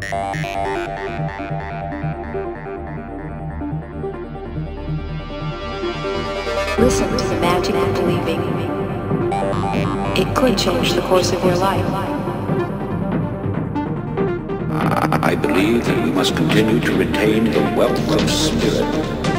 Listen to the magic of believing. It could change the course of your life. I believe that we must continue to retain the wealth of spirit.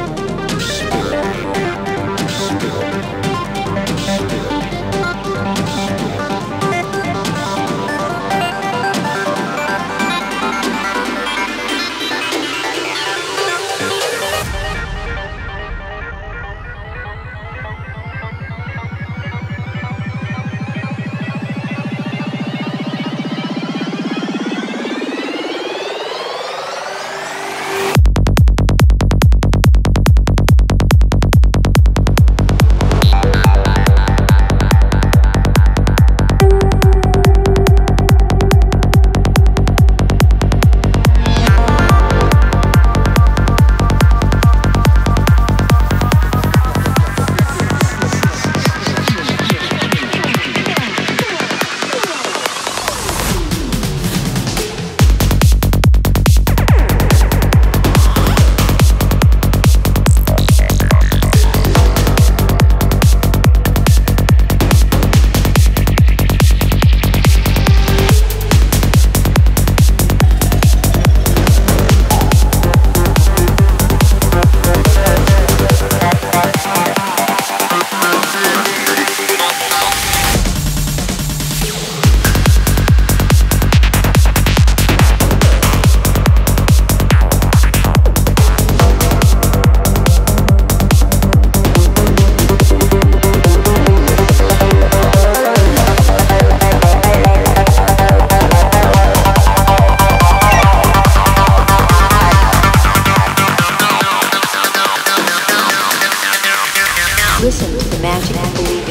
Listen to the magic of believing.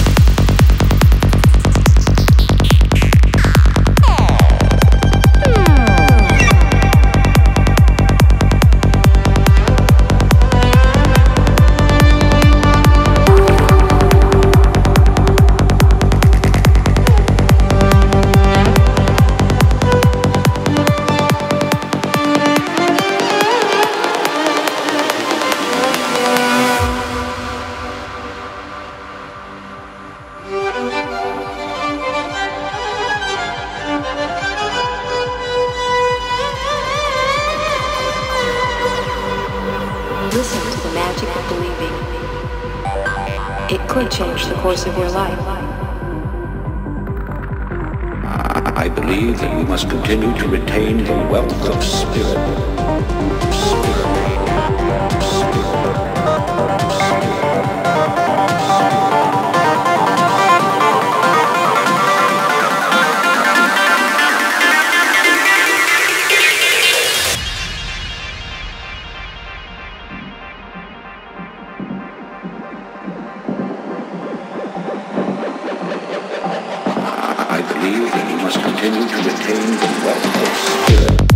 Listen to the magic of believing. It could change the course of your life. I believe that we must continue to retain the wealth of spirit. I believe that we must continue to retain the wealth of spirit.